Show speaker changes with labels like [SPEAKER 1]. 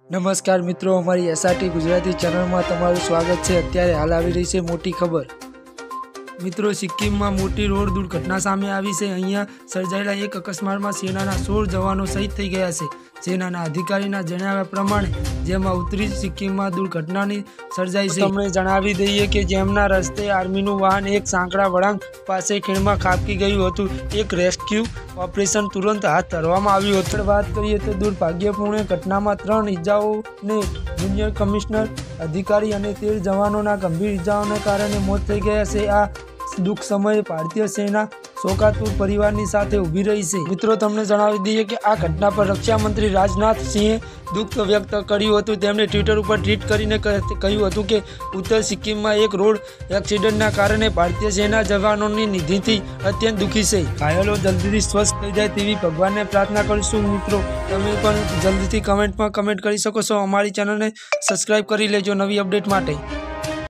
[SPEAKER 1] નમસ્કાર મિત્રો, અમારી એસઆરટી ગુજરાતી ચેનલમાં તમારું સ્વાગત છે। અત્યારે હાલ આવી રહી છે મોટી ખબર। મિત્રો, સિક્કિમમાં મોટી રોડ દુર્ઘટના સામે આવી છે। અહીંયા સર્જાયેલા એક અકસ્માતમાં સેનાના 16 જવાનો શહીદ થઈ ગયા છે। સેનાના અધિકારીના જણાવ્યા પ્રમાણે જેમાં ઉત્તરી સિક્કિમમાં દુર્ઘટનાની સર્જાઈ છે। તમને જણાવી દઈએ કે જેમના રસ્તે આર્મીનું વાહન એક સાંકડા વળાંક પાસે ખીણમાં ખાબકી ગયું હતું। એક રેસ્ક્યુ ઓપરેશન તુરંત હાથ ધરવામાં આવ્યું હતું। વાત કરીએ તો દુર્ભાગ્યપૂર્ણ ઘટનામાં 3 ઇજાઓને જુનિયર કમિશનર અધિકારી અને 13 જવાનોના ગંભીર ઇજાઓને કારણે મોત થઈ ગયા છે। આ દુઃખ સમયે ભારતીય સેના શોકાતુર પરિવારની સાથે ઊભી રહી છે। મિત્રો, તમને જણાવી દઈએ કે આ ઘટના પર રક્ષા મંત્રી રાજનાથ સિંહે દુઃખ વ્યક્ત કર્યું હતું। તેમણે ટ્વિટર ઉપર ટ્વીટ કરીને કહ્યું હતું કે ઉત્તર સિક્કિમમાં એક રોડ એક્સિડન્ટના કારણે ભારતીય સેના જવાનોની નિધિથી અત્યંત દુઃખી છે। ઘાયલો જલ્દીથી સ્વસ્થ થઈ જાય તેવી ભગવાનને પ્રાર્થના કરીશું। મિત્રો, તમે પણ જલ્દીથી કમેન્ટ કરી શકો છો। અમારી ચેનલને સબસ્ક્રાઈબ કરી લેજો નવી અપડેટ માટે।